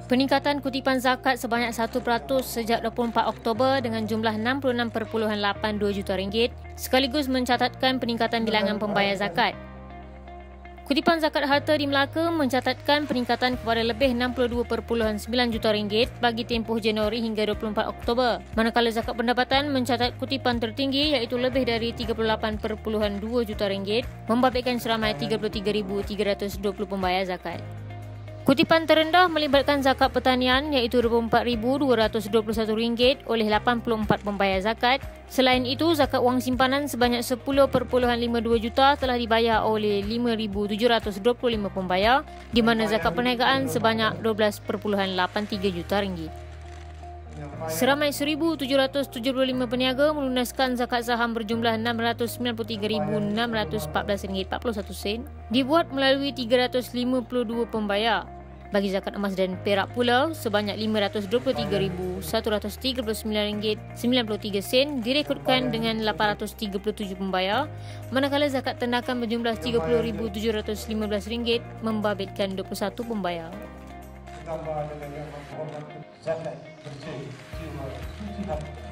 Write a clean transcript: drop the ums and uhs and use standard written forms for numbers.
Peningkatan kutipan zakat sebanyak 1% sejak 24 Oktober dengan jumlah 66.82 juta ringgit sekaligus mencatatkan peningkatan bilangan pembayar zakat. Kutipan zakat harta di Melaka mencatatkan peningkatan kepada lebih 62.9 juta ringgit bagi tempoh Januari hingga 24 Oktober. Manakala zakat pendapatan mencatat kutipan tertinggi iaitu lebih dari 38.2 juta ringgit membabitkan seramai 33,320 pembayar zakat. Kutipan terendah melibatkan zakat pertanian iaitu RM24,221 oleh 84 pembayar zakat. Selain itu, zakat wang simpanan sebanyak 10.52 juta telah dibayar oleh 5,725 pembayar di mana zakat perniagaan sebanyak 12.83 juta ringgit. Seramai 1,775 peniaga melunaskan zakat saham berjumlah RM693,614.41 dibuat melalui 352 pembayar. Bagi zakat emas dan perak pula, sebanyak RM529.93 direkodkan dengan 837 pembayar, manakala zakat tendakan berjumlah RM30,715 membabitkan 21 pembayar. Ditambah dengan zakat bersih,